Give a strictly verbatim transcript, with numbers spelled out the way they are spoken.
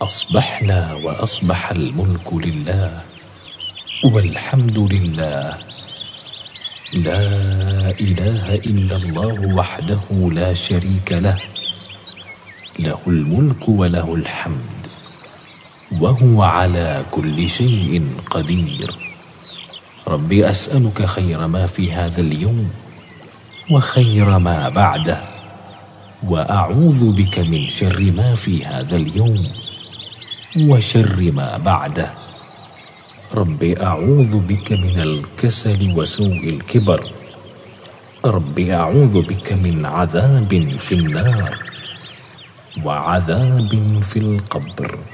أصبحنا وأصبح الملك لله والحمد لله، لا إله إلا الله وحده لا شريك له، له الملك وله الحمد وهو على كل شيء قدير. رب أسألك خير ما في هذا اليوم وخير ما بعده، وأعوذ بك من شر ما في هذا اليوم وشر ما بعده. رب أعوذ بك من الكسل وسوء الكبر. رب أعوذ بك من عذاب في النار وعذاب في القبر.